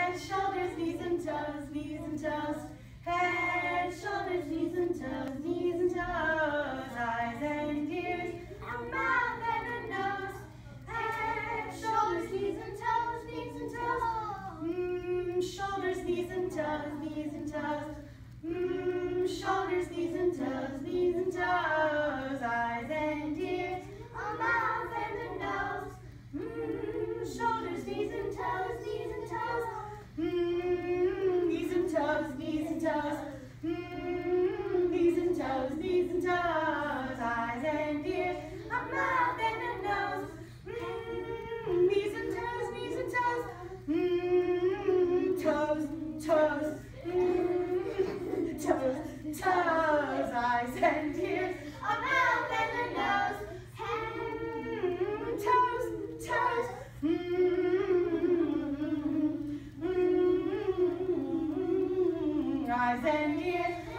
Head, shoulders, knees and toes, knees and toes. Head, shoulders, knees and toes, knees and toes. Eyes and ears, a mouth and a nose. Head, shoulders, knees and toes, knees and toes. Shoulders, knees and toes, knees and toes. Shoulders, knees and toes, knees and toes. Eyes and ears, a mouth and a nose. Shoulders, knees and toes, knees and toes. Knees and toes, knees and toes. Knees and toes, knees and toes. Eyes and ears, a mouth and a nose. Knees and toes, knees and toes. Toes, toes. Toes, toes. Eyes and ears, a mouth and a nose. Toes, toes. Eyes and ears.